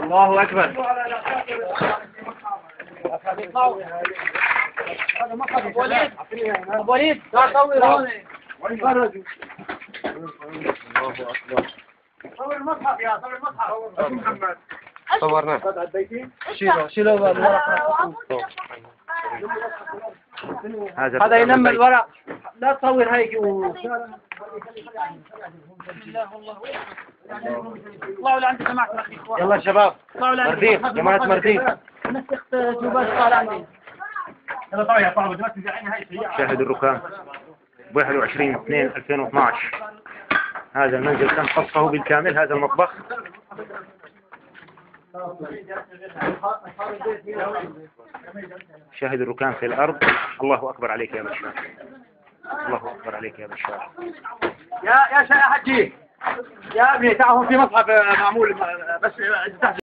الله أكبر. وليد لا صور هون. الله أكبر. صور المصحف يا صور المصحف. محمد. صورنا. شيلوا الورق. هذا يلم الورق. لا تصور هيك طلعوا لعند جماعة الأخير. يلا شباب. مردين جماعة مردين. نسخت جوبات صار عندي. يلا طلعوا يا طلعوا دلوقتي زعلنا هاي سيارة. شاهد الركام 21/2/2012. هذا المنزل تم قصفه بالكامل. هذا المطبخ. شاهد الركام في الأرض. الله أكبر عليك يا بشار. الله أكبر عليك يا بشار. يا حجي يا ابني تعالوا في مصحف معمول بس